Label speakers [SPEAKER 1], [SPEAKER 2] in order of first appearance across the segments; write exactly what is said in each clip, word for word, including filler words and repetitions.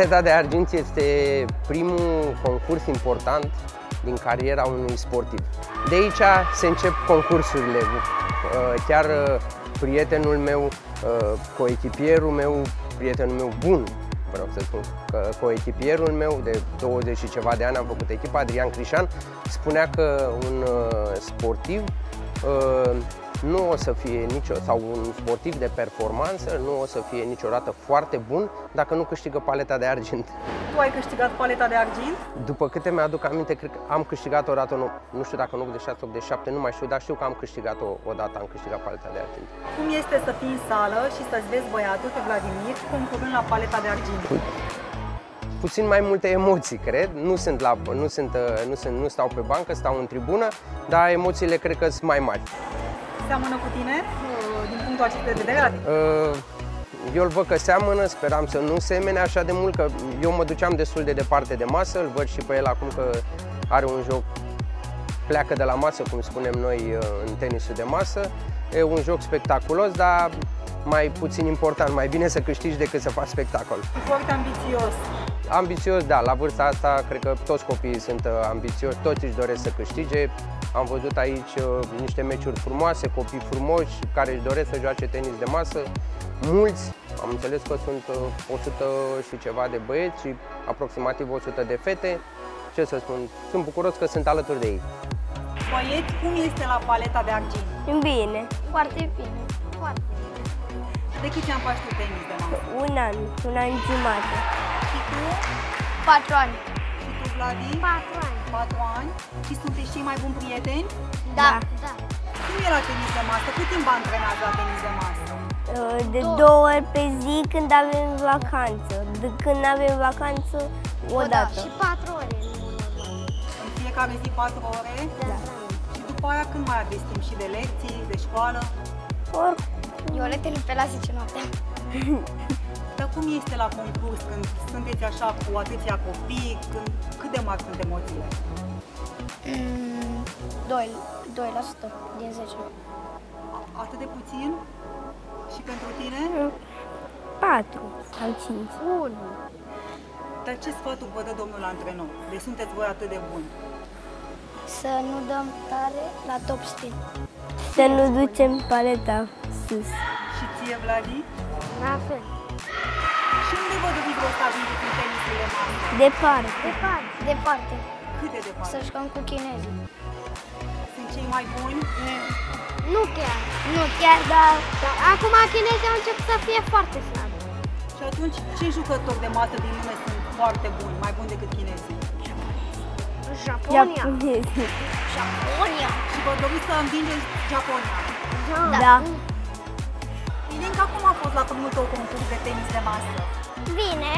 [SPEAKER 1] Paleta de argint este primul concurs important din cariera unui sportiv. De aici se încep concursurile. Chiar prietenul meu, coechipierul meu, prietenul meu bun, vreau să spun, că coechipierul meu de douăzeci și ceva de ani, am făcut echipa, Adrian Crișan, spunea că un sportiv nu o să fie nicio, sau un sportiv de performanță nu o să fie niciodată foarte bun dacă nu câștigă paleta de argint.
[SPEAKER 2] Tu ai câștigat paleta de argint?
[SPEAKER 1] După câte mi-aduc aminte, cred că am câștigat o dată, nu, nu știu dacă în optzeci și șase optzeci și șapte, nu mai știu, dar știu că am câștigat-o odată, am câștigat paleta de argint.
[SPEAKER 2] Cum este să fii în sală și să-ți vezi băiatul pe Vladimir concurând la paleta de argint?
[SPEAKER 1] Puțin mai multe emoții, cred. Nu sunt la, nu sunt, nu sunt, nu stau pe bancă, stau în tribună, dar emoțiile cred că sunt mai mari.
[SPEAKER 2] Seamănă cu tine, din punctul acesta de vedere?
[SPEAKER 1] Eu îl văd că seamănă, speram să nu semene așa de mult, că eu mă duceam destul de departe de masă, îl văd și pe el acum că are un joc, pleacă de la masă, cum spunem noi în tenisul de masă. E un joc spectaculos, dar mai puțin important, mai bine să câștigi decât să faci spectacol.
[SPEAKER 2] E foarte ambițios.
[SPEAKER 1] Ambițios, da, la vârsta asta cred că toți copiii sunt ambițioși, toți își doresc să câștige. Am văzut aici uh, niște meciuri frumoase, copii frumoși care își doresc să joace tenis de masă. Mulți, am înțeles că sunt uh, o sută și ceva de băieți și aproximativ o sută de fete. Ce să spun, sunt bucuros că sunt alături de ei.
[SPEAKER 2] Băieți, cum este la paleta de argint?
[SPEAKER 3] Bine, foarte bine, foarte bine.
[SPEAKER 2] De câți ani faci tu tenis de masă?
[SPEAKER 3] Un an, un an jumate.
[SPEAKER 2] Și tu?
[SPEAKER 3] Patru ani.
[SPEAKER 2] Și tu, Vladi?
[SPEAKER 3] Patru ani.
[SPEAKER 2] Patru ani. Și sunteți cei mai buni prieteni?
[SPEAKER 3] Da. da.
[SPEAKER 2] Cum e la tenis de masă? Cât timp antrenați la tenis de masă?
[SPEAKER 3] De două ori pe zi când avem vacanță. De când avem vacanță, o dată.
[SPEAKER 4] Și patru ore.
[SPEAKER 2] În fiecare zi patru ore?
[SPEAKER 3] Da.
[SPEAKER 2] Și după aia când mai aveți timp și de lecții, de școală?
[SPEAKER 3] Oricum.
[SPEAKER 4] Eu le termin pe la zece noaptea.
[SPEAKER 2] Dar cum este la concurs când sunteți așa cu atâția copii, când, cât de mari sunt emoțiile?
[SPEAKER 4] Mm, doi la sută din zece.
[SPEAKER 2] Atât de puțin? Și pentru tine?
[SPEAKER 3] Patru sau cinci.
[SPEAKER 4] unu.
[SPEAKER 2] Dar ce sfaturi vă dă domnul antrenor? Deci sunteți voi atât de buni.
[SPEAKER 4] Să nu dăm tare la top spin.
[SPEAKER 3] Să nu ducem paleta sus.
[SPEAKER 2] Și ție, Vladi?
[SPEAKER 4] La fel.
[SPEAKER 2] Și unde vă doriți voi să ajungeți în tenisul de masă?
[SPEAKER 3] Departe.
[SPEAKER 4] Departe. Departe.
[SPEAKER 2] Cât de departe?
[SPEAKER 4] Să jucăm cu chinezii.
[SPEAKER 2] Sunt cei mai buni?
[SPEAKER 4] Nu chiar. Nu chiar, dar, dar acum chinezii au început să fie foarte slabi.
[SPEAKER 2] Și atunci, ce jucători de masă din lume sunt foarte buni, mai buni decât chinezii?
[SPEAKER 4] Japonia.
[SPEAKER 3] Japonezii.
[SPEAKER 4] Japonia.
[SPEAKER 2] Și vă doriți să învingeți Japonia?
[SPEAKER 4] Da.
[SPEAKER 3] Da.
[SPEAKER 2] Ilinca, cum a fost la primul tău concurs de tenis de masă?
[SPEAKER 4] Bine.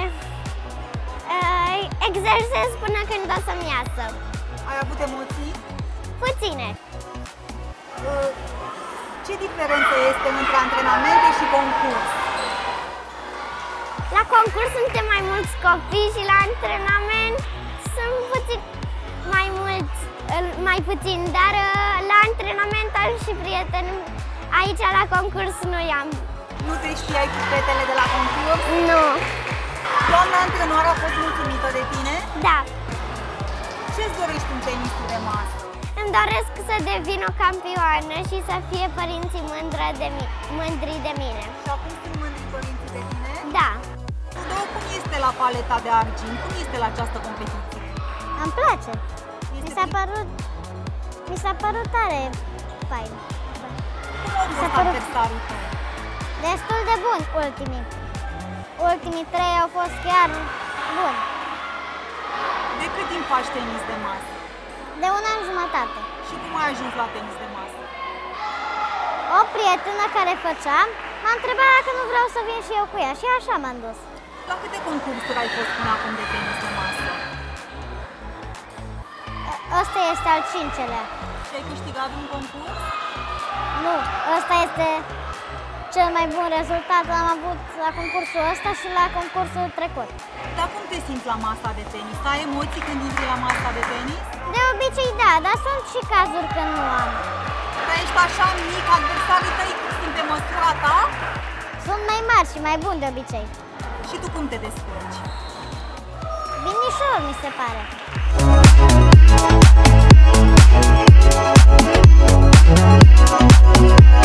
[SPEAKER 4] Uh, exersez până când o să-mi iasă.
[SPEAKER 2] Ai avut emoții?
[SPEAKER 4] Puține.
[SPEAKER 2] Uh, ce diferență este între antrenamente și concurs?
[SPEAKER 4] La concurs suntem mai mulți copii și la antrenament sunt puțin mai mulți, mai puțin, dar la antrenament am și prieteni. Aici la concurs nu i-am.
[SPEAKER 2] Nu te știai cu fetele de la concurs?
[SPEAKER 4] Nu.
[SPEAKER 2] Doamna antrenor a fost mulțumită de tine?
[SPEAKER 4] Da.
[SPEAKER 2] Ce-ți dorești în tenisul de masă?
[SPEAKER 4] Îmi doresc să devin o campioană și să fie părinții mândră de mi mândri de mine.
[SPEAKER 2] Și acum sunt mândri părinții de tine?
[SPEAKER 4] Da.
[SPEAKER 2] Tudor, cum este la paleta de argint? Cum este la această competiție?
[SPEAKER 4] Îmi place.
[SPEAKER 2] Este
[SPEAKER 4] Mi s-a părut, mi s-a părut tare fain.
[SPEAKER 2] Cum au fost
[SPEAKER 4] părut-
[SPEAKER 2] adversarii tăi?
[SPEAKER 4] Destul de bun ultimii. Ultimii trei au fost chiar buni.
[SPEAKER 2] De cât timp faci tenis de masă?
[SPEAKER 4] De un an jumătate.
[SPEAKER 2] Și cum ai ajuns la tenis de masă?
[SPEAKER 4] O prietenă care făcea m-a întrebat dacă nu vreau să vin și eu cu ea și așa m-am dus.
[SPEAKER 2] La câte concursuri ai fost până acum de tenis de masă?
[SPEAKER 4] Ăsta este al cincelea.
[SPEAKER 2] Și ai câștigat un concurs?
[SPEAKER 4] Nu, ăsta este cel mai bun rezultat. L-am avut la concursul ăsta și la concursul trecut.
[SPEAKER 2] Dar cum te simți la masa de tenis? Ai emoții când intri la masa de tenis?
[SPEAKER 4] De obicei da, dar sunt și cazuri când nu am.
[SPEAKER 2] Dar ești așa mic, adversarii tăi sunt pe măsura ta?
[SPEAKER 4] Sunt mai mari și mai buni de obicei.
[SPEAKER 2] Și tu cum te descurci?
[SPEAKER 4] Binișor, mi se pare.
[SPEAKER 3] Thank you.